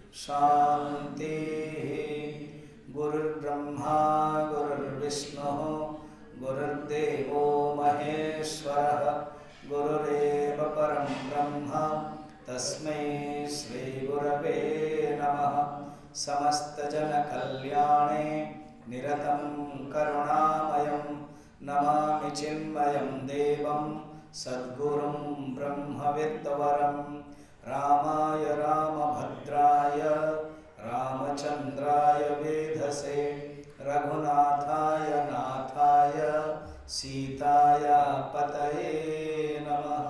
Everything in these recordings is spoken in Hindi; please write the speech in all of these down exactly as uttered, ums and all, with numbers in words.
शांति। गुरुर्ब्रह्मा गुरुर्विष्णुः गुरुर्देवो महेश्वरः गुरुरेव परं ब्रह्म तस्मै श्री गुरवे नमः। समस्तजनकल्याणे निरतं करुणामयं नमामि चिन्मयं देवं सद्गुरुं ब्रह्मविद्वरं। रामाय रामभद्राय रामचन्द्राय वेधसे रघुनाथाय नाथाय सीताय पतये नमः।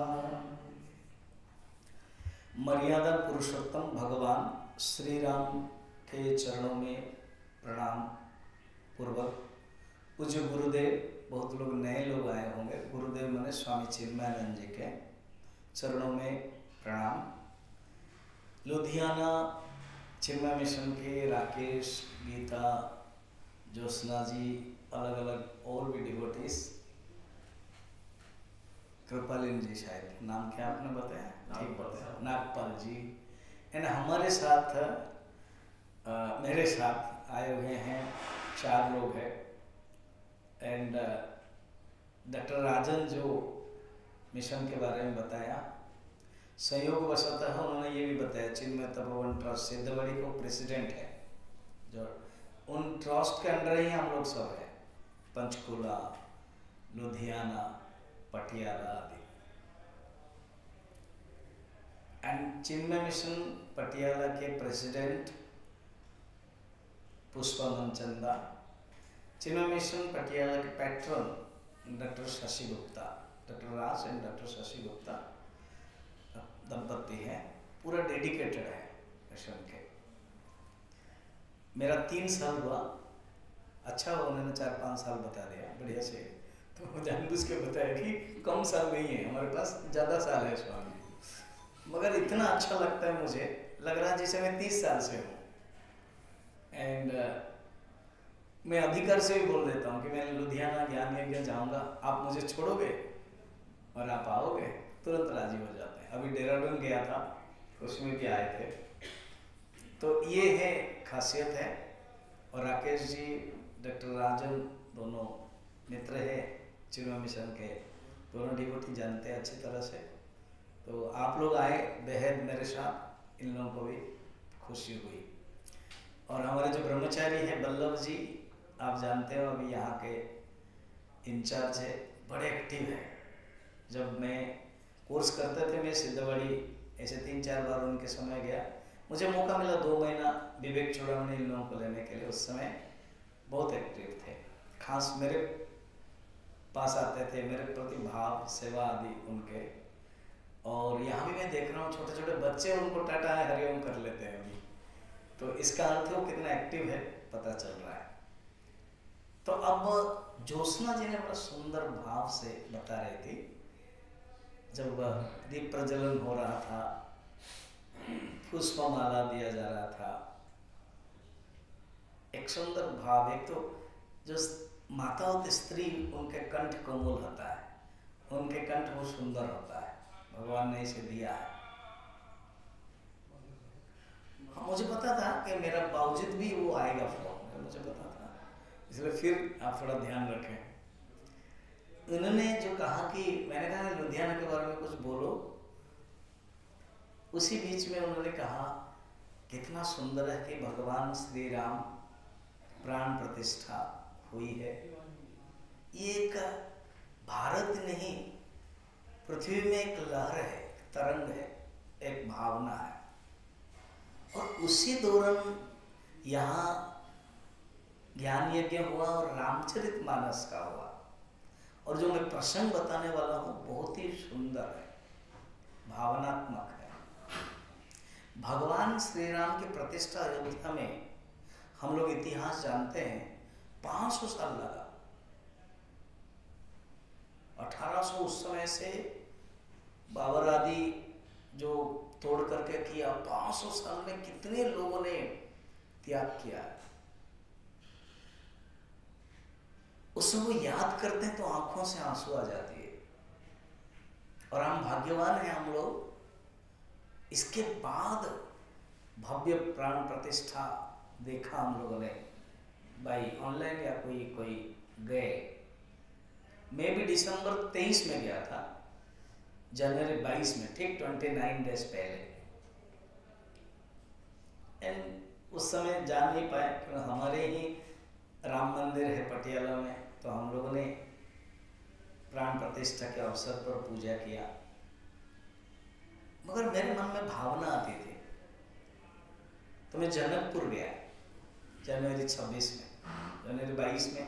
मर्यादा पुरुषोत्तम भगवान श्री राम के चरणों में प्रणाम पूर्वक। पूज्य गुरुदेव, बहुत लोग नए लोग आए होंगे, गुरुदेव माने स्वामी चिन्मयानंद जी के चरणों में प्रणाम। लुधियाना चिन्मय मिशन के राकेश, गीता, ज्योत्सना जी, अलग अलग और भी डिवोटीज, कृपालिन जी, शायद नाम क्या आपने बताया? ठीक बताया, नागपाल जी, एंड हमारे साथ आ, मेरे साथ आए हुए हैं चार लोग हैं। एंड डॉक्टर राजन जो मिशन के बारे में बताया, संयोग वशतः उन्होंने ये भी बताया चिन्मय तपोवन ट्रस्ट सिद्धवड़ी को प्रेसिडेंट है, जो उन ट्रस्ट के अंडर ही हम लोग सब हैं, पंचकुला, लुधियाना, पटियाला आदि। एंड चिन्मय मिशन पटियाला के प्रेसिडेंट पुष्पानंद चंदा, चिन्मय मिशन पटियाला के patron doctor Shashi Gupta, doctor Raj and doctor Shashi Gupta दंपति हैं, पूरा डेडिकेटेड है मिशन के। मेरा तीन साल हुआ, अच्छा हुआ उन्होंने चार पाँच साल बता दिया बढ़िया से, तो जानबूझ के बताया कि कम साल नहीं है, हमारे पास ज़्यादा साल है स्वामी, मगर इतना अच्छा लगता है, मुझे लग रहा है जैसे मैं तीस साल से हूँ। एंड uh, मैं अधिकार से भी बोल देता हूँ कि मैं लुधियाना ज्ञान यज्ञ जाऊँगा, आप मुझे छोड़ोगे और आप आओगे, तुरंत राजी हो जाते हैं। अभी देहरादून गया था, उसमें भी आए थे। तो ये है खासियत है। और राकेश जी, डॉक्टर राजन, दोनों मित्र हैं चिन्मय मिशन के, दोनों डिवोटी जानते हैं अच्छी तरह से। तो आप लोग आए, बेहद मेरे साथ इन लोगों को भी खुशी हुई। और हमारे जो ब्रह्मचारी हैं बल्लभ जी, आप जानते हो अभी यहाँ के इंचार्ज है, बड़े एक्टिव हैं। जब मैं कोर्स करते थे मैं सिद्धवड़ी, ऐसे तीन चार बार उनके समय गया, मुझे मौका मिला दो महीना विवेक चूड़ामणि इन लोगों को लेने के लिए, उस समय बहुत एक्टिव थे, खास मेरे पास आते थे, मेरे प्रति भाव सेवा आदि उनके। और यहाँ भी मैं देख रहा हूँ छोटे छोटे बच्चे उनको टाटा है हरिओम कर लेते हैं अभी, तो इसका अर्थ है वो कितना एक्टिव है पता चल रहा है। तो अब ज्योत्सना जी ने बड़ा सुंदर भाव से बता रही थी, जब दीप प्रज्वलन हो रहा था, पुष्पमाला दिया जा रहा था, एक सुंदर भाव। एक तो जो माता होती स्त्री, उनके कंठ कोमल होता है, उनके कंठ वो सुंदर होता है, भगवान ने इसे दिया है। हाँ, मुझे पता था कि मेरा बावजूद भी वो आएगा फॉर्म, मुझे पता था, इसलिए फिर आप थोड़ा ध्यान रखें। उन्होंने जो कहा कि मैंने कहा लुधियाना के बारे में कुछ बोलो, उसी बीच में उन्होंने कहा कितना सुंदर है कि भगवान श्री राम प्राण प्रतिष्ठा हुई है। ये एक भारत नहीं, पृथ्वी में एक लहर है, तरंग है, एक भावना है। और उसी दौरान यहाँ ज्ञान यज्ञ हुआ और रामचरितमानस का हुआ। और जो मैं प्रसंग बताने वाला हूँ बहुत ही सुंदर है, भावनात्मक है। भगवान श्री राम की प्रतिष्ठा अयोध्या में, हम लोग इतिहास जानते हैं, पाँच सौ साल लगा। अठारह सौ उस समय से बाबर आदि जो तोड़ करके किया, पाँच सौ साल में कितने लोगों ने त्याग किया है। उसे वो याद करते हैं तो आंखों से आंसू आ जाती है। और हम भाग्यवान हैं हम लोग, इसके बाद भव्य प्राण प्रतिष्ठा देखा हम लोगों ने भाई ऑनलाइन या कोई कोई गए। मैं भी दिसंबर तेईस में गया था, जनवरी बाईस में, ठीक ट्वेंटी नाइन डेज पहले। एंड उस समय जा नहीं पाए क्योंकि हमारे ही राम मंदिर है पटियाला में, तो हम लोगों ने प्राण प्रतिष्ठा के अवसर पर पूजा किया। मगर मेरे मन में भावना आती थी, तो मैं जनकपुर गया जनवरी छब्बीस में, जनवरी बाईस में।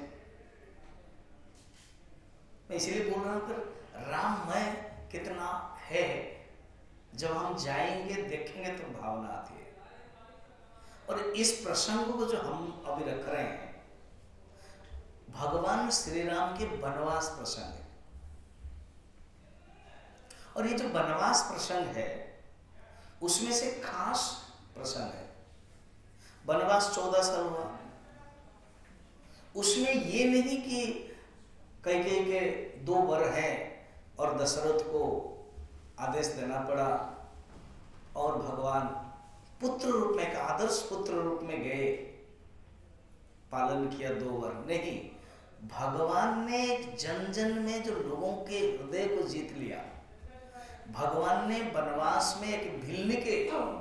मैं इसीलिए बोल रहा हूँ कि राममय कितना है, जब हम जाएंगे देखेंगे तो भावना आती है। और इस प्रसंग को जो हम अभी रख रहे हैं, भगवान श्री राम के वनवास प्रसंग है। और ये जो वनवास प्रसंग है उसमें से खास प्रसंग है। वनवास चौदह साल हुआ, उसमें ये नहीं कि कैकेयी के दो वर हैं और दशरथ को आदेश देना पड़ा और भगवान पुत्र रूप में, एक आदर्श पुत्र रूप में गए, पालन किया दो वर। नहीं, भगवान ने जन जन में जो लोगों के हृदय को जीत लिया, भगवान ने वनवास में एक भिल्ली के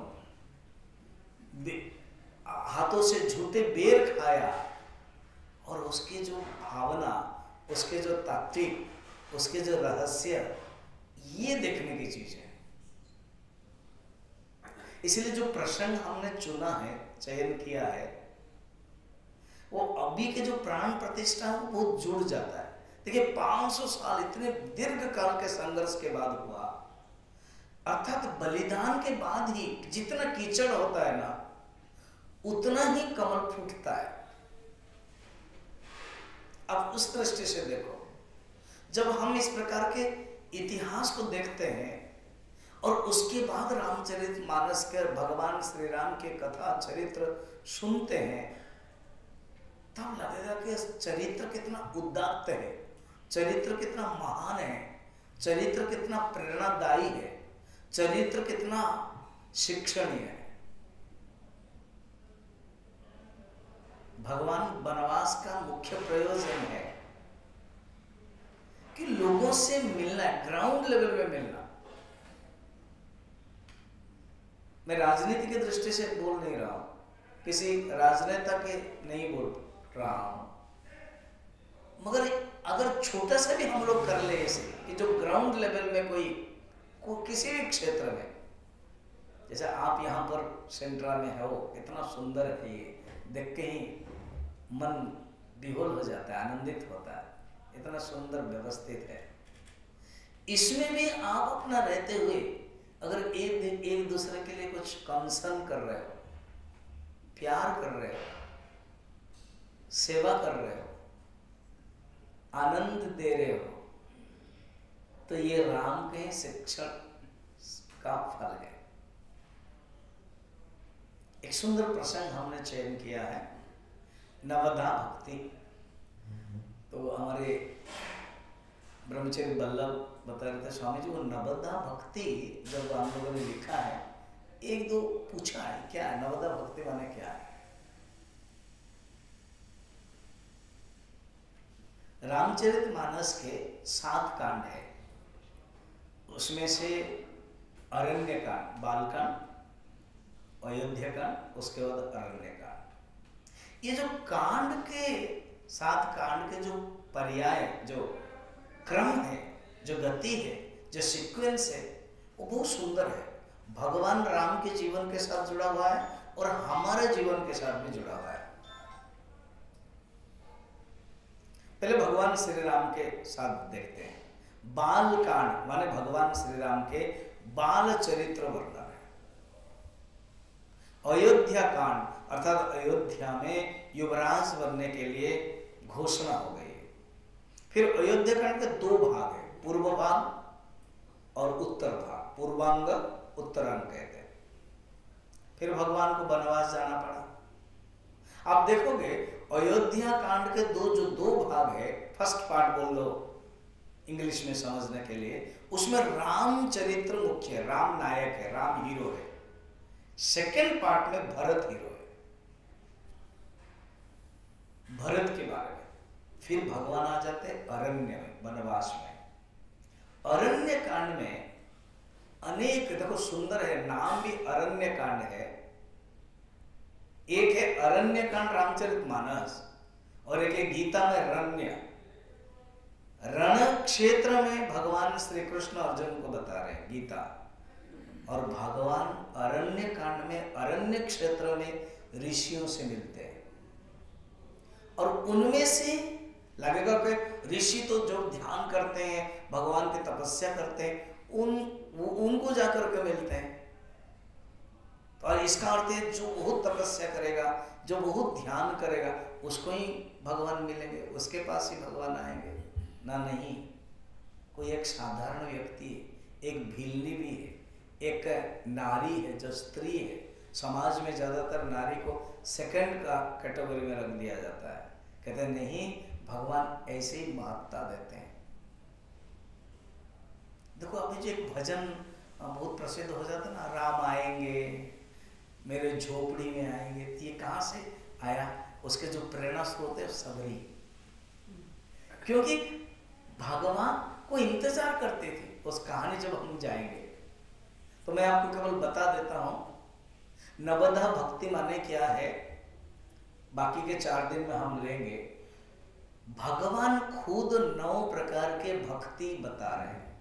हाथों से झूठे बेर खाया, और उसकी जो भावना, उसके जो तात्विक, उसके जो रहस्य, ये देखने की चीज है। इसलिए जो प्रसंग हमने चुना है, चयन किया है, वो अभी के जो प्राण प्रतिष्ठा है वो बहुत जुड़ जाता है। देखिए पाँच सौ साल इतने दीर्घ काल के संघर्ष के बाद हुआ, अर्थात बलिदान के बाद ही जितना कीचड़ होता है ना, उतना ही कमल फूटता है। अब उस दृष्टि से देखो, जब हम इस प्रकार के इतिहास को देखते हैं और उसके बाद रामचरितमानस के भगवान श्री राम के कथा चरित्र सुनते हैं, तब लगेगा कि चरित्र कितना उदात्त है, चरित्र कितना महान है, चरित्र कितना प्रेरणादायी है, चरित्र कितना शिक्षणीय है। भगवान वनवास का मुख्य प्रयोजन है कि लोगों से मिलना, ग्राउंड लेवल में मिलना। मैं राजनीति की दृष्टि से बोल नहीं रहा हूं, किसी राजनेता के नहीं बोल रहा हूं, मगर अगर छोटा सा भी हम लोग कर ले ऐसे कि जो ग्राउंड लेवल में कोई को किसी भी क्षेत्र में, जैसे आप यहाँ पर सेंट्रा में हो, इतना सुंदर है ये, देख के ही मन विहोल हो जाता है, आनंदित होता है, इतना सुंदर व्यवस्थित है। इसमें भी आप अपना रहते हुए अगर एक एक दूसरे के लिए कुछ कंसर्न कर रहे हो, प्यार कर रहे हो, सेवा कर रहे हो, आनंद दे रहे हो, तो ये राम के शिक्षण का फल है। एक सुंदर प्रसंग हमने चयन किया है, नवधा भक्ति। तो हमारे ब्रह्मचर्य बल्लभ बता रहे थे स्वामी जी, वो नवधा भक्ति जब हम लोगों ने लिखा है, एक दो पूछा है क्या है नवधा भक्ति माने क्या है। रामचरितमानस के सात कांड है, उसमें से अरण्य कांड, बालकांड, अयोध्या कांड, उसके बाद अरण्य कांड। ये जो कांड के सात कांड के जो पर्याय, जो क्रम है, जो गति है, जो सीक्वेंस है, वो बहुत सुंदर है। भगवान राम के जीवन के साथ जुड़ा हुआ है और हमारे जीवन के साथ भी जुड़ा हुआ है। पहले भगवान श्री राम के साथ देखते हैं। बाल कांड माने भगवान श्री राम के बाल चरित्र वर्णन है। अयोध्या कांड अर्थात अयोध्या में युवराज बनने के लिए घोषणा हो गई है। फिर अयोध्या कांड के दो भाग है, पूर्व भाग और उत्तर भाग, पूर्वांग उत्तरांग कहते हैं। फिर भगवान को वनवास जाना पड़ा। आप देखोगे अयोध्या कांड के दो जो दो भाग है, फर्स्ट पार्ट बोल लो इंग्लिश में समझने के लिए, उसमें राम चरित्र मुख्य है, राम नायक है, राम हीरो है। सेकेंड पार्ट में भरत हीरो है, भरत के बारे में। फिर भगवान आ जाते हैं अरण्य में, वनवास में। अरण्य कांड में अनेक, देखो सुंदर है, नाम भी अरण्य कांड है। एक है अरण्य कांड रामचरितमानस और एक है गीता में रण्य। रण क्षेत्र में भगवान श्री कृष्ण अर्जुन को बता रहे हैं गीता, और भगवान अरण्य कांड में अरण्य क्षेत्र में ऋषियों से मिलते हैं। और उनमें से लगेगा कि ऋषि तो जो ध्यान करते हैं, भगवान की तपस्या करते हैं, उन उनको जाकर के मिलते हैं। और इसका अर्थ है जो बहुत तपस्या करेगा, जो बहुत ध्यान करेगा, उसको ही भगवान मिलेंगे, उसके पास ही भगवान आएंगे ना। नहीं, कोई एक साधारण व्यक्ति है, एक भिल्ली भी है, एक नारी है जो स्त्री है। समाज में ज्यादातर नारी को सेकंड का कैटेगरी में रख दिया जाता है। कहते हैं नहीं, भगवान ऐसे ही महत्ता देते हैं। देखो अभी जो एक भजन बहुत प्रसिद्ध हो जाता है ना, राम आएंगे मेरे झोपड़ी में आएंगे, ये कहाँ से आया? उसके जो प्रेरणा स्रोत है सबरी, क्योंकि भगवान को इंतजार करते थे उस कहानी जब हम जाएंगे। तो मैं आपको केवल बता देता हूं नवधा भक्ति माने क्या है, बाकी के चार दिन में हम लेंगे। भगवान खुद नौ प्रकार के भक्ति बता रहे हैं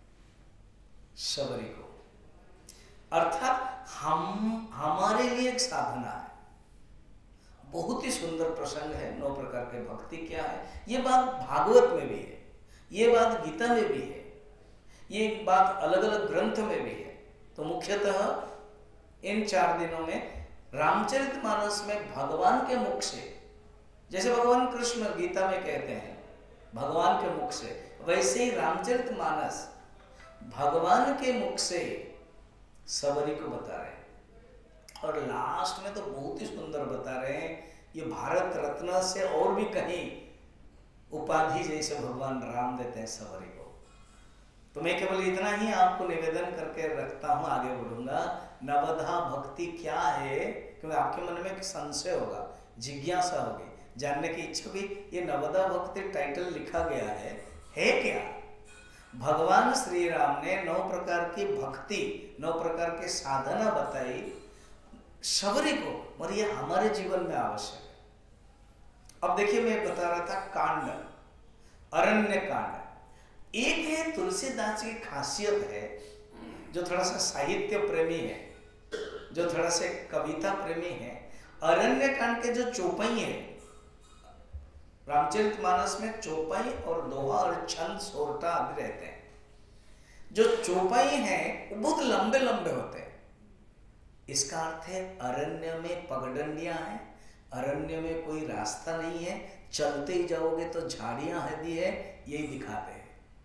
सबरी को, अर्थात हम हमारे लिए एक साधना है। बहुत ही सुंदर प्रसंग है, नौ प्रकार के भक्ति क्या है। ये बात भागवत में भी है, ये बात गीता में भी है, ये बात अलग अलग ग्रंथ में भी है। तो मुख्यतः इन चार दिनों में रामचरितमानस में भगवान के मुख से, जैसे भगवान कृष्ण गीता में कहते हैं भगवान के मुख से, वैसे ही रामचरितमानस भगवान के मुख से सबरी को बता रहे हैं। और लास्ट में तो बहुत ही सुंदर बता रहे हैं, ये भारत रत्न से और भी कहीं उपाधि जैसे भगवान राम देते हैं सबरी को। तो मैं केवल इतना ही आपको निवेदन करके रखता हूं, आगे बढ़ूंगा। नवधा भक्ति क्या है, क्योंकि आपके मन में एक संशय होगा, जिज्ञासा होगी, जानने की इच्छा भी। ये नवधा भक्ति टाइटल लिखा गया है, है क्या? भगवान श्री राम ने नौ प्रकार की भक्ति, नौ प्रकार की साधना बताई सबरी को, और ये हमारे जीवन में आवश्यक है। अब देखिए, मैं बता रहा था कांड, अरण्य कांड। एक है तुलसीदास की खासियत है, जो थोड़ा सा साहित्य प्रेमी है, जो थोड़ा सा कविता प्रेमी है। अरण्य कांड के जो चौपाई है, रामचरितमानस में चौपाई और दोहा और छंद सोरठा आदि रहते हैं। जो चौपाई हैं वो बहुत लंबे लंबे होते हैं। इसका अर्थ है अरण्य में पगडंडियां हैं, अरण्य में कोई रास्ता नहीं है, चलते ही जाओगे तो झाड़ियां हदी है, यही दिखाते हैं।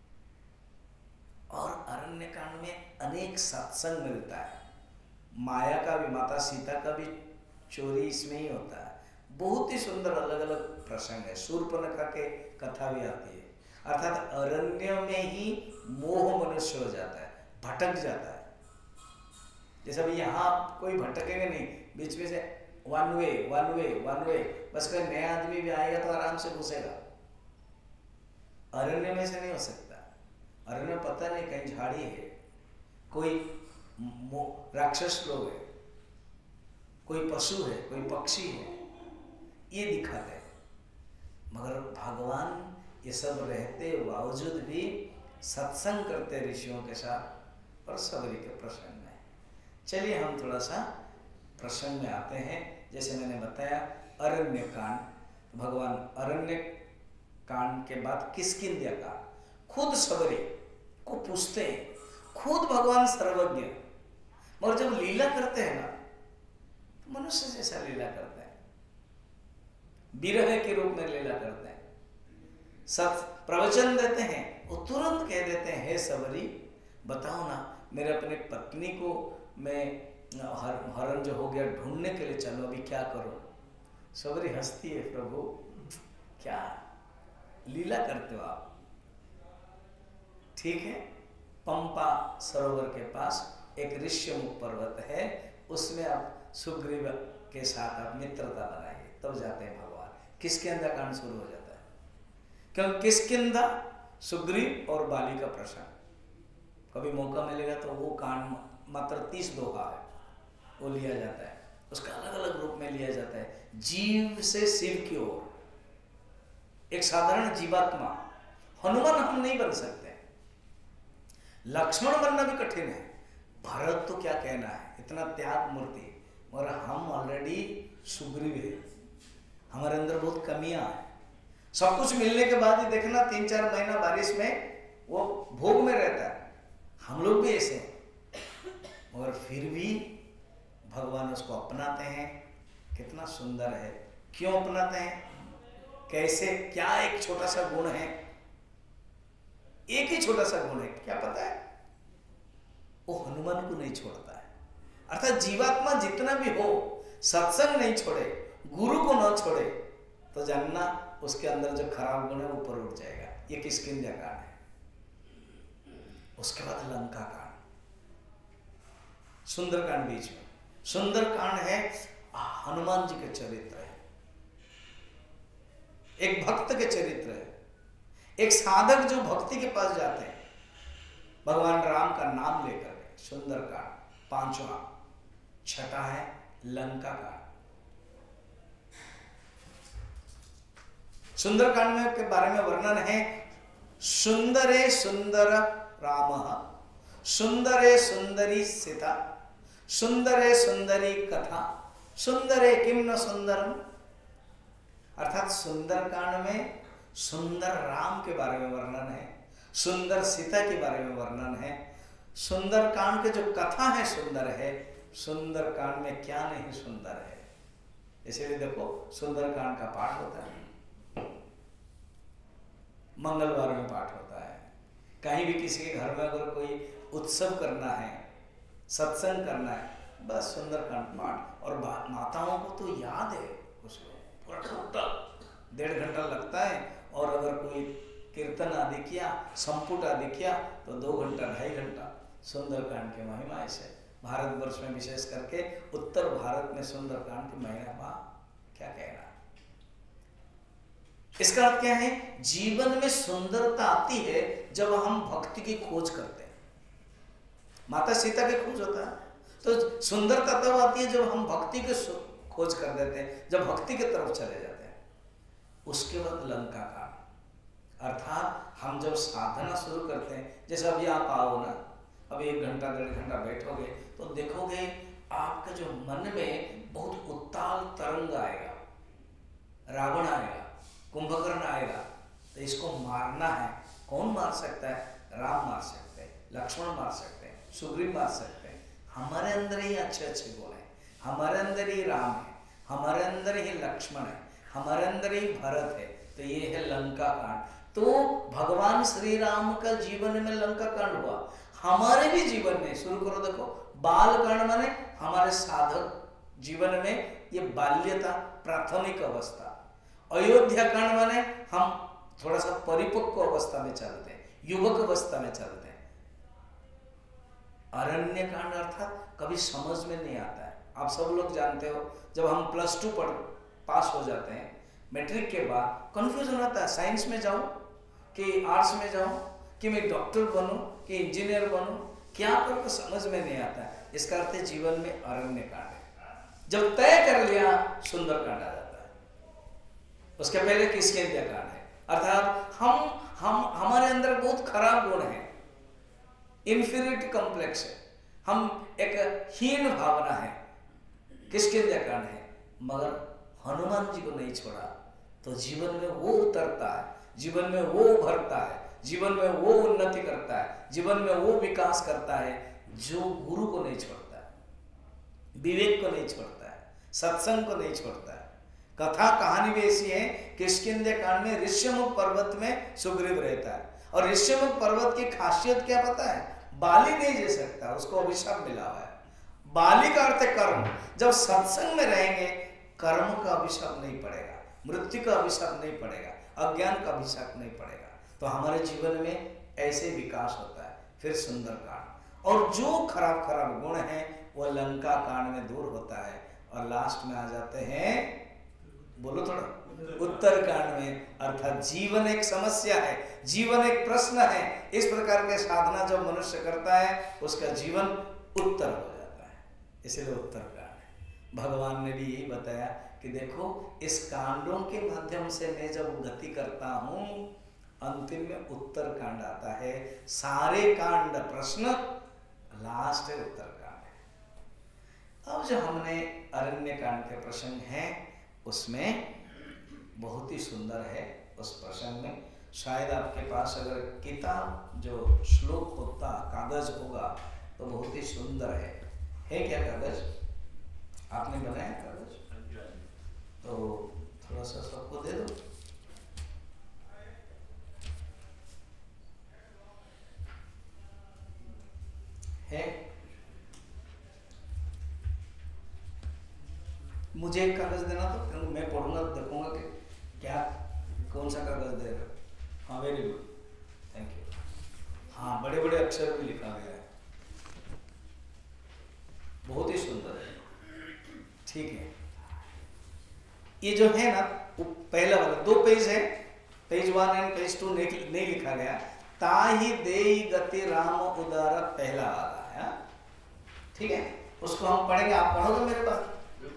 और अरण्य कांड में अनेक सत्संग मिलता है, माया का भी, माता सीता का भी चोरी इसमें ही होता है। बहुत ही सुंदर अलग अलग प्रसंग है। शूर्पणखा के कथा भी आती है। अर्थात अरण्य में ही मोह मनुष्य हो जाता है, भटक जाता है। जैसे अभी यहाँ कोई भटकेंगे नहीं, बीच में से one way one way one way, बस कोई नया आदमी भी आएगा तो आराम से घुसेगा। अरण्य में से नहीं हो सकता। अरण्य में पता नहीं, कहीं झाड़ी है, कोई राक्षस लोग है, कोई पशु है, कोई पक्षी है, ये दिखाते हैं। मगर भगवान ये सब रहते बावजूद भी सत्संग करते ऋषियों के साथ, और सबरी के प्रसंग में। चलिए हम थोड़ा सा प्रसंग में आते हैं। जैसे मैंने बताया अरण्य कांड, भगवान अरण्य कांड के बाद किष्किंध्या कांड, खुद सबरी को पूछते हैं, खुद भगवान सर्वज्ञ, मगर जब लीला करते हैं ना, तो मनुष्य जैसा लीला करते हैं, विरह के रूप में लीला करते हैं, सत प्रवचन देते हैं। वो तुरंत कह देते हैं, हे सबरी बताओ ना, मेरे अपने पत्नी को मैं हर हरण जो हो गया ढूंढने के लिए चलो, अभी क्या करो? सबरी हंसती है, प्रभु क्या लीला करते हो आप? ठीक है, पंपा सरोवर के पास एक ऋष्यमुख पर्वत है, उसमें आप सुग्रीव के साथ आप मित्रता बनाइए, तब जाते हैं भगवान। किष्किंधा कांड शुरू हो जाता है, क्योंकि किष्किंधा सुग्रीव और बाली का प्रसंग, कभी मौका मिलेगा तो वो कांड मात्र तीस दोहा है, वो लिया जाता है, उसका अलग अलग रूप में लिया जाता है, जीव से शिव की ओर। एक साधारण जीवात्मा हनुमान हम नहीं बन सकते, लक्ष्मण बनना भी कठिन है, भरत तो क्या कहना है, इतना त्याग मूर्ति, और हम ऑलरेडी सुग्रीव है, हमारे अंदर बहुत कमियां हैं। सब कुछ मिलने के बाद ही देखना तीन चार महीना बारिश में वो भोग में रहता है, हम लोग भी ऐसे हैं, मगर फिर भी भगवान उसको अपनाते हैं। कितना सुंदर है, क्यों अपनाते हैं, कैसे, क्या एक छोटा सा गुण है, एक ही छोटा सा गुण है, क्या पता है, वो हनुमान को नहीं छोड़ता है। अर्थात जीवात्मा जितना भी हो, सत्संग नहीं छोड़े, गुरु को न छोड़े, तो जानना उसके अंदर जो खराब गुण है ऊपर उठ जाएगा। ये किष्किंधा कांड है। उसके बाद लंका कांड, सुंदरकांड बीच में। सुंदरकांड है हनुमान जी के चरित्र है, एक भक्त के चरित्र है, एक साधक जो भक्ति के पास जाते हैं भगवान राम का नाम लेकर के। सुंदरकांड पांचवा। छठा है लंका कांड। सुंदरकांड में के बारे में वर्णन है, सुंदरे सुंदर राम, सुंदरे सुंदरी सीता, सुंदरे सुंदरी कथा, सुंदरे किम न सुंदरम। अर्थात सुंदरकांड में सुंदर राम के बारे में वर्णन है, सुंदर सीता के बारे में वर्णन है। सुंदरकांड के जो कथा है सुंदर है, सुंदरकांड में क्या नहीं सुंदर है। इसीलिए देखो सुंदरकांड का पाठ होता है, मंगलवार में पाठ होता है। कहीं भी किसी के घर में अगर कोई उत्सव करना है, सत्संग करना है, बस सुंदरकांड पाठ। और माताओं को तो याद है, उसको पूरा टोटल डेढ़ घंटा लगता है, और अगर कोई कीर्तन आदि किया, संपुट आदि किया, तो दो घंटा ढाई घंटा सुंदरकांड की महिमा से। भारतवर्ष में विशेष करके उत्तर भारत में सुंदरकांड की महिमा क्या कहना। इसका अर्थ क्या है, जीवन में सुंदरता आती है जब हम भक्ति की खोज करते हैं। माता सीता की खोज होता है, तो सुंदरता तब आती है जब हम भक्ति की खोज कर देते हैं, जब भक्ति की तरफ चले जाते हैं। उसके बाद लंका कांड, अर्थात हम जब साधना शुरू करते हैं, जैसे अभी आप आओ ना, अभी एक घंटा डेढ़ घंटा बैठोगे तो देखोगे आपके जो मन में बहुत उत्ताल तरंग आएगा, रावण आएगा, कुंभकर्ण आएगा, तो इसको मारना है। कौन मार सकता है, राम मार सकते हैं, लक्ष्मण मार सकते हैं, सुग्रीव मार सकते हैं। हमारे अंदर ही अच्छे अच्छे गुण हैं, हमारे अंदर ही राम है, हमारे अंदर ही लक्ष्मण है, हमारे अंदर ही भरत है। तो ये है लंका कांड। तो भगवान श्री राम का जीवन में लंका कांड हुआ, हमारे भी जीवन में शुरू करो। देखो बाल कांड माने हमारे साधक जीवन में ये बाल्यता, प्राथमिक अवस्था। अयोध्या कांड माने हम थोड़ा सा परिपक्व अवस्था में चलते हैं, युवक अवस्था में चलते हैं। अरण्य कांड अर्थात कभी समझ में नहीं आता है। आप सब लोग जानते हो, जब हम प्लस टू पढ़ पास हो जाते हैं, मैट्रिक के बाद कंफ्यूजन आता है, साइंस में जाऊं कि आर्ट्स में जाऊं, कि मैं डॉक्टर बनूं कि इंजीनियर बनूं, क्या करूं समझ में नहीं आता है। इसका अर्थ है जीवन में अरण्य कांड है। जब तय कर लिया सुंदर कांड आ जाता है, उसके पहले किष्किंधा कांड है। अर्थात हम हम हमारे अंदर बहुत खराब गुण है, इंफीरियरिटी कॉम्प्लेक्स है, हम एक हीन भावना है, किष्किंधा कांड है। मगर हनुमान जी को नहीं छोड़ा तो जीवन में वो उतरता है, जीवन में वो उभरता है, जीवन में वो उन्नति करता है, जीवन में वो विकास करता है जो गुरु को नहीं छोड़ता है, विवेक को नहीं छोड़ता है, सत्संग को नहीं छोड़ता है। कथा कहानी भी ऐसी है, किष्किंधा कांड में ऋष्यमुख पर्वत में सुग्रीव रहता है, और ऋष्यमुख पर्वत की खासियत क्या पता है, बाली नहीं जी सकता, उसको अभिशाप मिला हुआ है। बाली का अर्थ है कर्म। जब सत्संग में रहेंगे कर्म का अभिशाप नहीं पड़ेगा, मृत्यु का अभिशाप नहीं पड़ेगा, अज्ञान का अभिशाप नहीं पड़ेगा। तो हमारे जीवन में ऐसे विकास होता है। फिर सुंदरकांड, और जो खराब खराब गुण हैं वो लंका कांड में दूर होता है और लास्ट में आ जाते हैं, बोलो थोड़ा, उत्तर कांड में। अर्थात जीवन एक समस्या है, जीवन एक प्रश्न है। इस प्रकार के साधना जब मनुष्य करता है उसका जीवन उत्तर हो जाता है, इसलिए उत्तर कांड है। भगवान ने भी यही बताया कि देखो इस कांडों के माध्यम से मैं जब गति करता हूं, अंतिम में उत्तर कांड आता है। सारे कांड प्रश्न, लास्ट है उत्तर कांड है। अब जो हमने अरण्य कांड के प्रसंग हैं उसमें बहुत ही सुंदर है। उस प्रसंग में शायद आपके पास अगर किताब जो श्लोक होता, कागज होगा तो बहुत ही सुंदर है। है क्या कागज? आपने बनाया कागज? तो थोड़ा सा सबको दे दो। है? मुझे एक कागज देना तो, क्योंकि मैं पढ़ूंगा देखूंगा कि क्या कौन सा कागज दे रहा है। हाँ वेरी गुड, थैंक यू। हाँ बड़े बड़े अक्षर भी लिखा गया है, बहुत ही सुंदर है। ठीक है, ये जो है ना पहला वाला दो पेज है, page one and page two नहीं, नहीं लिखा गया। ताहि देई गति राम उदार पहला वाला है। ठीक है, उसको हम पढ़ेंगे। आप पढ़ोगे मेरे पास?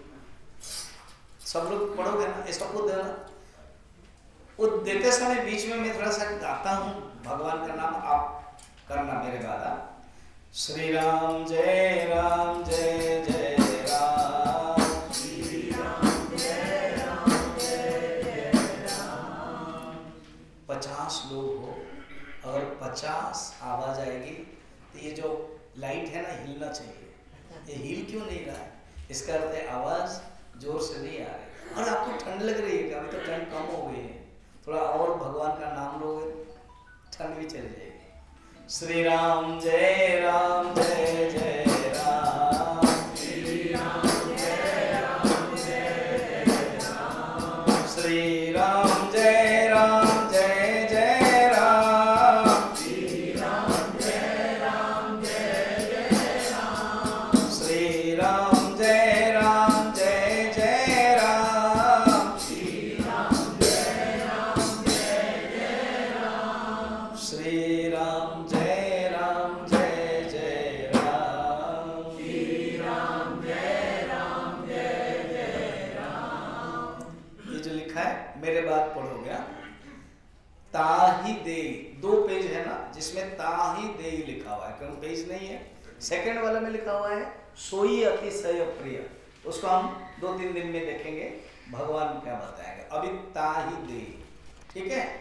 सब लोग पढ़ोगे ना? ये सबको देना। वो देते समय बीच में मैं थोड़ा सा गाता हूँ भगवान का नाम, आप करना मेरे बाद। श्री राम जय राम जय जय राम, श्री राम जय राम जय जय राम। पचास लोग हो, अगर पचास आवाज आएगी तो ये जो लाइट है ना हिलना चाहिए। ये हिल क्यों नहीं रहा है? इसका अर्थ है आवाज जोर से नहीं आ रही। और आपको ठंड लग रही है क्या? अभी तो ठंड कम हो गई है, थोड़ा और भगवान का नाम लोगे ठंड भी चली जाएगी। श्री राम जय राम जय जय राम, श्री राम जय राम जय जय राम, श्री राम जय राम जय जय राम, श्री राम जय राम जय जय राम, श्री राम जय राम जय जय राम, श्री राम जय राम जय जय राम, श्री राम जय राम जय जय राम, श्री राम जय राम जय जय राम। ये जो लिखा है मेरे बाद पढ़ोगे। ताहि देई, दो पेज है ना जिसमें ताहि देई लिखा हुआ है, क्यों पेज नहीं है। सेकंड वाला में लिखा हुआ है सोई अतिशय प्रिय, उसको हम दो तीन दिन में देखेंगे भगवान क्या बताएंगे। अभी ताहि देई, ठीक है।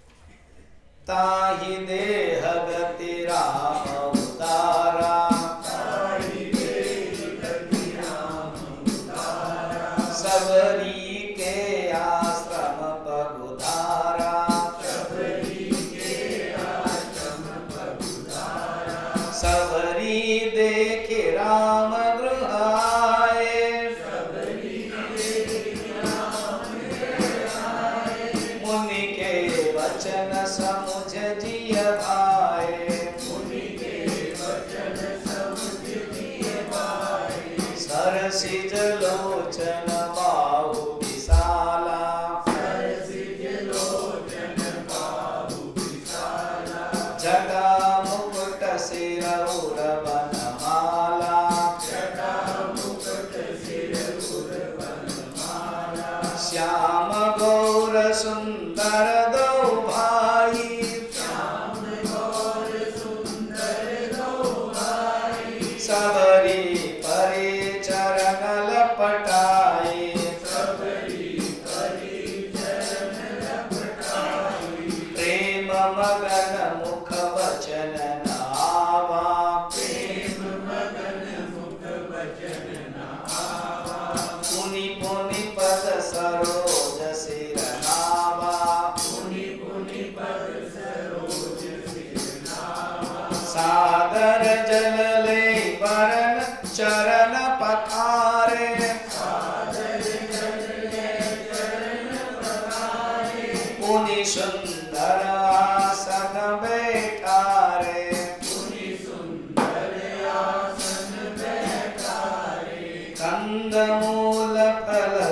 ताहि देह गति राम अवतारा, ताहि देह गति राम अवतारा, सबरी के आश्रम पगुधारा, सबरी के आश्रम पगुधारा, सबरी देखे राम गृहाए, सबरी देखे राम गृहाए, मुनि के वचन समुझ जिय भाए, मुनि के वचन समुझ जिय भाए, सरसिज लोचन बाहु विशाला, सरसिज लोचन बाहु विशाला, जटा मुकुट सिर उर वनमाला, जटा मुकुट सिर उर वनमाला, श्याम गौर सुंदर दो भाई, श्याम गौर सुंदर दो भाई, सबरी परे चरण लपटाए, सबरी परे चरण लपटाए, प्रेम मगन मुख वचन नावा, प्रेम मगन मुख वचन नावा, पुनि पुनि पद सरोज सिर नावा, पुनि पुनि पद सरोज सिर नावा, सादर जल ले वरण चरण पखारे, सादर जल ले चरण पखारे, पुनि सुंदर आसन बैठारे, पुनि सुंदर आसन बैठारे,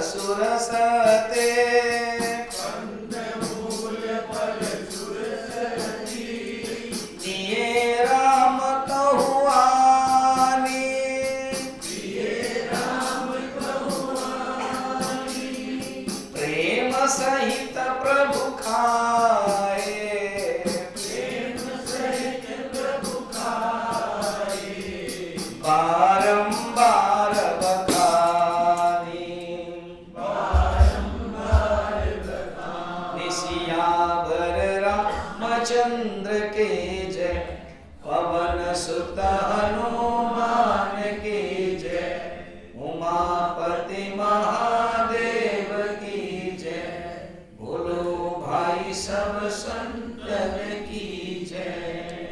सुरसते दिए राम कहुआनी प्रेम सहित प्रभु खाए बारंबार बखानी निशियावर रामचंद्र के जय पवन सुत हनुमान के जय उमापति महादेव की जय बोलो भाई सब संतन की जय।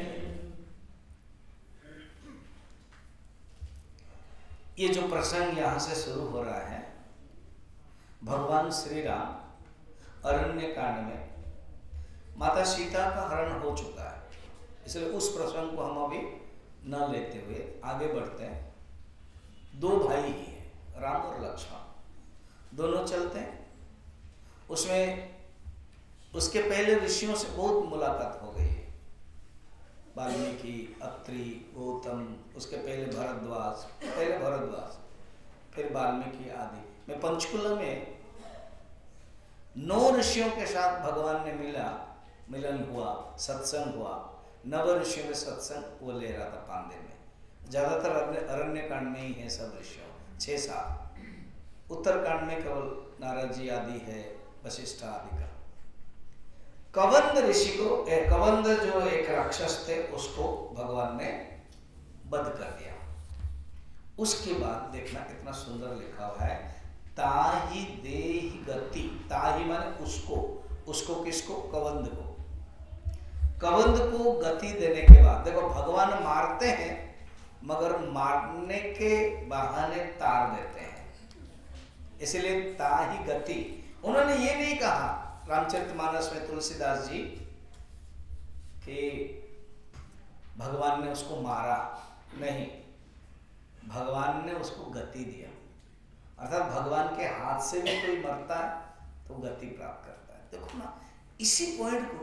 ये जो प्रसंग यहाँ से शुरू हो रहा है, भगवान श्री राम अरण्य कांड में माता सीता का हरण हो चुका है, इसलिए उस प्रसंग को हम अभी न लेते हुए आगे बढ़ते हैं। दो भाई ही हैं, राम और लक्ष्मण, दोनों चलते हैं। उसमें उसके पहले ऋषियों से बहुत मुलाकात हो गई है, वाल्मीकि, अत्रि, गौतम, उसके पहले भरद्वाज, पहले भरद्वाज फिर वाल्मीकि आदि में पंचकुला में नौ ऋषियों के साथ भगवान ने मिला, मिलन हुआ, सत्संग हुआ। नव ऋषियों में सत्संग वो ले रहा था पांडे में, ज्यादातर अरण्य कांड में ही है सब ऋषियों, छह सात। उत्तरकांड में केवल नारद जी आदि है, वशिष्ठ आदि का। कवंद ऋषि को, कवंद जो एक राक्षस थे, उसको भगवान ने वध कर दिया। उसके बाद देखना कितना सुंदर लिखा हुआ है, ताहि देहि गति। ताहि माने उसको, उसको किसको? कवंद को। कवंद को गति देने के बाद देखो भगवान मारते हैं मगर मारने के बहाने तार देते हैं, इसलिए ताहि गति। उन्होंने ये नहीं कहा रामचरितमानस में तुलसीदास जी कि भगवान ने उसको मारा, नहीं, भगवान ने उसको गति दिया। अर्थात भगवान के हाथ से भी कोई मरता है तो गति प्राप्त करता है। देखो ना, इसी पॉइंट को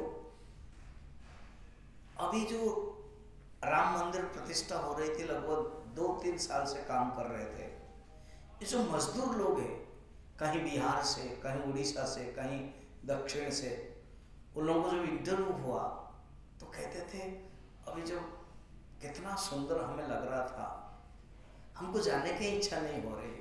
अभी जो राम मंदिर प्रतिष्ठा हो रही थी, लगभग दो तीन साल से काम कर रहे थे, ये जो मजदूर लोग हैं, कहीं बिहार से, कहीं उड़ीसा से, कहीं दक्षिण से, उन लोगों को जब इंटरव्यू हुआ तो कहते थे अभी जो कितना सुंदर हमें लग रहा था, हमको जाने की इच्छा नहीं हो रही।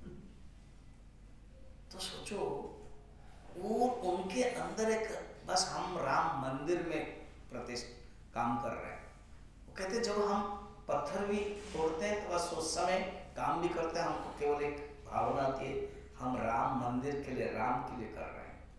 तो सोचो वो उनके अंदर एक, बस हम राम मंदिर में प्रतिष्ठा काम कर रहे हैं। वो कहते जब हम पत्थर भी तोड़ते हैं तो बस उस समय काम भी करते हैं, हमको केवल एक भावना आती है हम राम मंदिर के लिए, राम के लिए कर रहे हैं।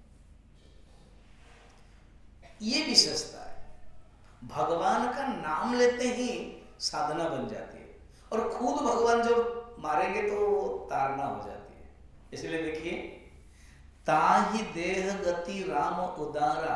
ये विशेषता है, भगवान का नाम लेते ही साधना बन जाती है, और खुद भगवान जब मारेंगे तो वो तारना हो जाती है। इसलिए देखिए, ताहि देह गति राम उदारा,